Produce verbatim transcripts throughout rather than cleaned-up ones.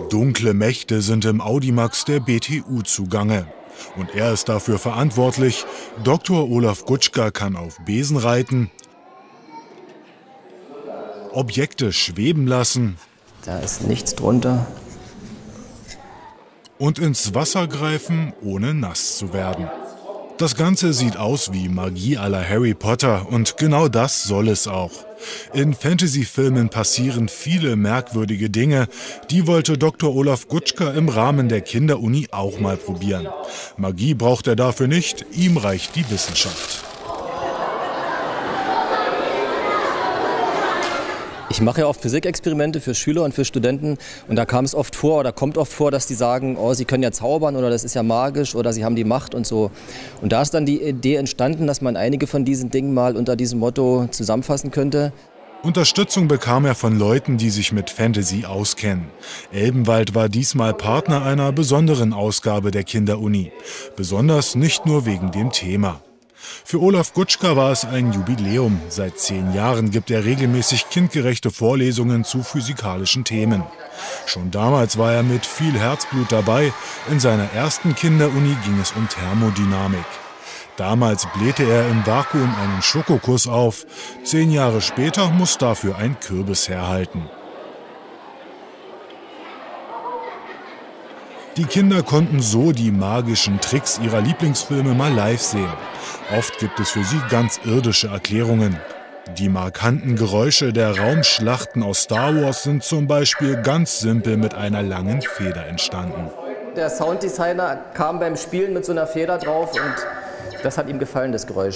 Dunkle Mächte sind im Audimax der B T U zugange. Und er ist dafür verantwortlich. Doktor Olaf Gutschka kann auf Besen reiten, Objekte schweben lassen. Da ist nichts drunter. Und ins Wasser greifen, ohne nass zu werden. Das Ganze sieht aus wie Magie à la Harry Potter und genau das soll es auch. In Fantasy-Filmen passieren viele merkwürdige Dinge. Die wollte Doktor Olaf Gutschka im Rahmen der Kinderuni auch mal probieren. Magie braucht er dafür nicht, ihm reicht die Wissenschaft. Ich mache ja oft Physikexperimente für Schüler und für Studenten und da kam es oft vor oder kommt oft vor, dass die sagen, oh, sie können ja zaubern oder das ist ja magisch oder sie haben die Macht und so. Und da ist dann die Idee entstanden, dass man einige von diesen Dingen mal unter diesem Motto zusammenfassen könnte. Unterstützung bekam er von Leuten, die sich mit Fantasy auskennen. Elbenwald war diesmal Partner einer besonderen Ausgabe der Kinderuni. Besonders nicht nur wegen dem Thema. Für Olaf Gutschka war es ein Jubiläum. Seit zehn Jahren gibt er regelmäßig kindgerechte Vorlesungen zu physikalischen Themen. Schon damals war er mit viel Herzblut dabei. In seiner ersten Kinderuni ging es um Thermodynamik. Damals blähte er im Vakuum einen Schokokuss auf. Zehn Jahre später muss dafür ein Kürbis herhalten. Die Kinder konnten so die magischen Tricks ihrer Lieblingsfilme mal live sehen. Oft gibt es für sie ganz irdische Erklärungen. Die markanten Geräusche der Raumschlachten aus Star Wars sind zum Beispiel ganz simpel mit einer langen Feder entstanden. Der Sounddesigner kam beim Spielen mit so einer Feder drauf und das hat ihm gefallen, das Geräusch.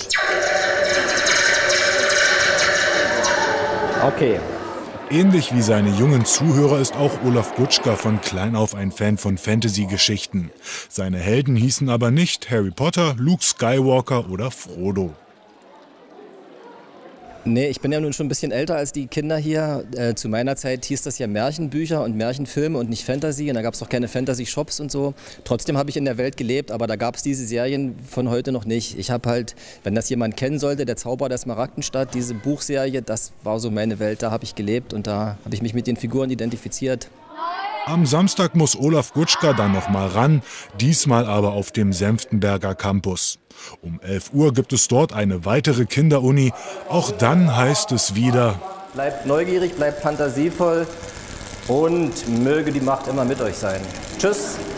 Okay. Ähnlich wie seine jungen Zuhörer ist auch Olaf Gutschka von klein auf ein Fan von Fantasy-Geschichten. Seine Helden hießen aber nicht Harry Potter, Luke Skywalker oder Frodo. Nee, ich bin ja nun schon ein bisschen älter als die Kinder hier. Äh, zu meiner Zeit hieß das ja Märchenbücher und Märchenfilme und nicht Fantasy. Und da gab es auch keine Fantasy-Shops und so. Trotzdem habe ich in der Welt gelebt, aber da gab es diese Serien von heute noch nicht. Ich habe halt, wenn das jemand kennen sollte, der Zauber der Smaragdenstadt, diese Buchserie, das war so meine Welt. Da habe ich gelebt und da habe ich mich mit den Figuren identifiziert. Am Samstag muss Olaf Gutschka dann noch mal ran, diesmal aber auf dem Senftenberger Campus. Um elf Uhr gibt es dort eine weitere Kinderuni. Auch dann heißt es wieder: Bleibt neugierig, bleibt fantasievoll und möge die Macht immer mit euch sein. Tschüss!